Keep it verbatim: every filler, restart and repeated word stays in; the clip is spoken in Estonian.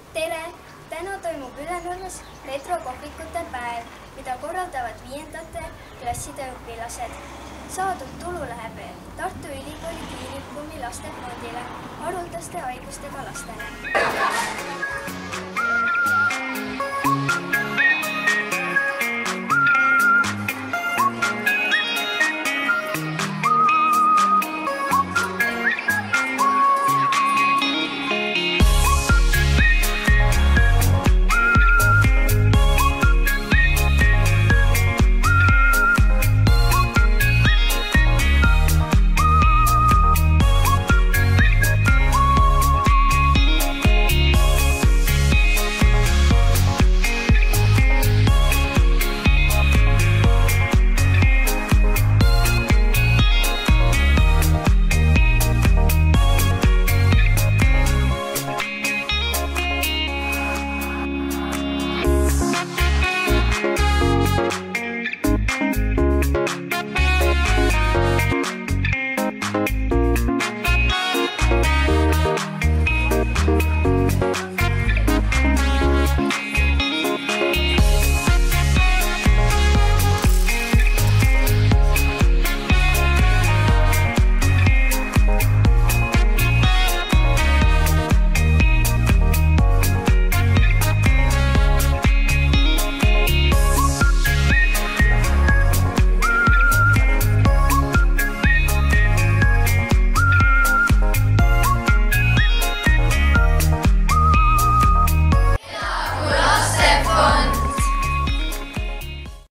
Tere! Täna toimub Ülenurmes retrokohvikute päev, mida korraldavad viiendate klasside õpilased. Saadud tulu läheb Tartu Ülikooli Kliinikumi lastefondile haruldaste haigustega lastele.